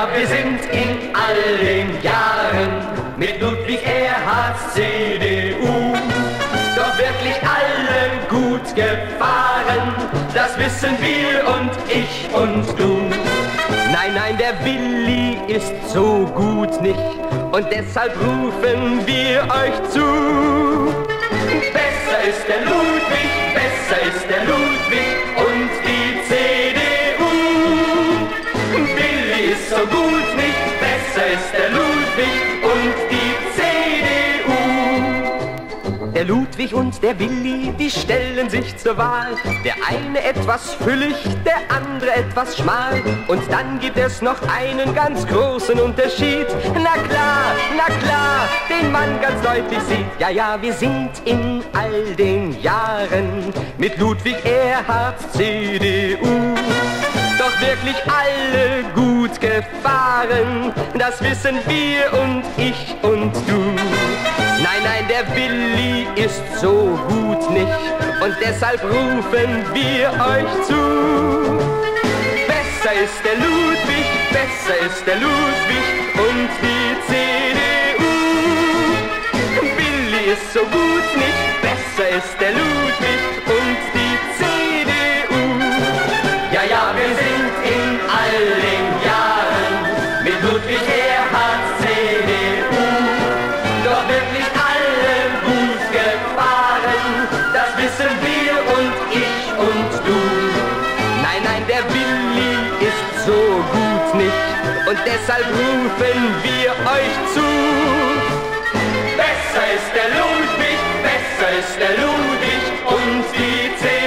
ja, wir sind in all den Jahren mit Ludwig Erhards CDU doch wirklich alle gut gefahren, das wissen wir und ich und du. Nein, nein, der Willi ist so gut nicht und deshalb rufen wir euch zu. Besser ist der Ludwig, besser ist der Ludwig und die CDU. Willi ist so gut nicht, besser ist der Ludwig und die CDU. Der Ludwig und der Willi, die stellen sich zur Wahl. Der eine etwas füllig, der andere etwas schmal. Und dann gibt es noch einen ganz großen Unterschied. Na klar, den man ganz deutlich sieht. Ja, ja, wir sind in all den Jahren mit Ludwig Erhards CDU doch wirklich alle gut gefahren, das wissen wir und ich und du. Nein, nein, der Willi ist so gut nicht und deshalb rufen wir euch zu. Besser ist der Ludwig, besser ist der Ludwig und die CDU. Willi ist so gut nicht, besser ist der Ludwig und die CDU. Ja, ja, wir sind in all den Jahren mit Ludwig Erhards CDU doch wirklich alle gut gefahren, das wissen wir und ich und du. Nein, nein, der Willi ist so gut nicht und deshalb rufen wir euch zu. Besser ist der Ludwig, besser ist der Ludwig und die CDU.